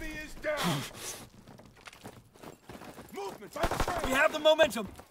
Enemy is down. Movement by the train. We have the momentum.